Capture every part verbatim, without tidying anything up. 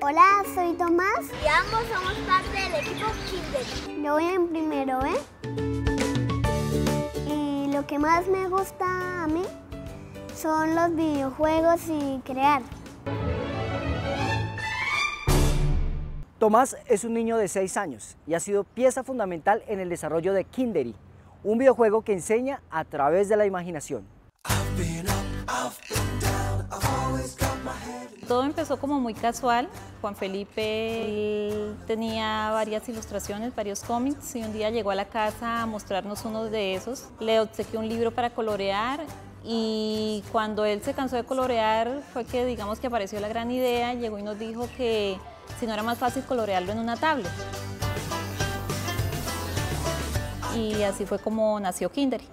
Hola, soy Tomás. Y ambos somos parte del equipo Kinderi. Yo voy en primero, ¿eh? Y lo que más me gusta a mí son los videojuegos y crear. Tomás es un niño de seis años y ha sido pieza fundamental en el desarrollo de Kinderi, un videojuego que enseña a través de la imaginación. Todo empezó como muy casual. Juan Felipe él tenía varias ilustraciones, varios cómics, y un día llegó a la casa a mostrarnos uno de esos. Le obsequié un libro para colorear y cuando él se cansó de colorear fue que digamos que apareció la gran idea, llegó y nos dijo que si no era más fácil colorearlo en una tablet. Y así fue como nació Kinderi.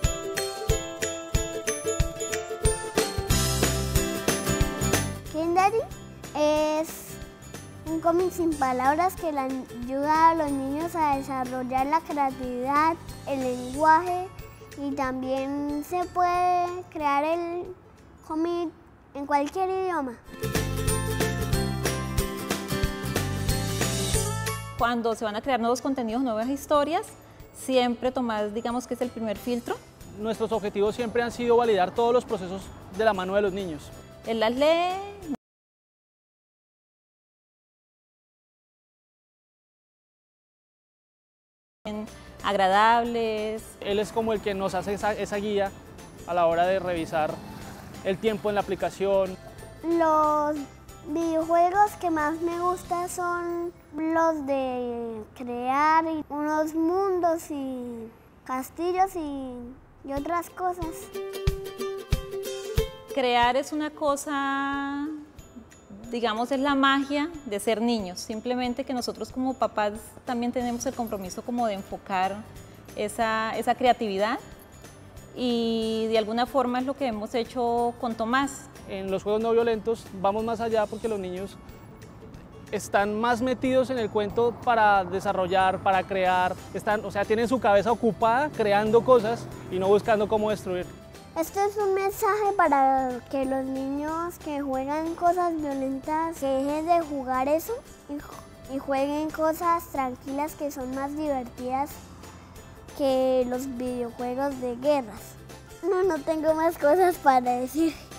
Kinderi es un cómic sin palabras que le ayuda a los niños a desarrollar la creatividad, el lenguaje, y también se puede crear el cómic en cualquier idioma. Cuando se van a crear nuevos contenidos, nuevas historias, siempre Tomás, digamos que es el primer filtro. Nuestros objetivos siempre han sido validar todos los procesos de la mano de los niños. Él las lee. Agradables. Él es como el que nos hace esa, esa guía a la hora de revisar el tiempo en la aplicación. Los videojuegos que más me gustan son los de crear unos mundos y castillos y, y otras cosas. Crear es una cosa, digamos, es la magia de ser niños. Simplemente que nosotros como papás también tenemos el compromiso como de enfocar esa, esa creatividad, y de alguna forma es lo que hemos hecho con Tomás. En los juegos no violentos vamos más allá porque los niños están más metidos en el cuento para desarrollar, para crear, están, o sea, tienen su cabeza ocupada creando cosas y no buscando cómo destruir. Esto es un mensaje para que los niños que juegan cosas violentas que dejen de jugar eso y, y jueguen cosas tranquilas que son más divertidas que los videojuegos de guerras. No, no tengo más cosas para decir.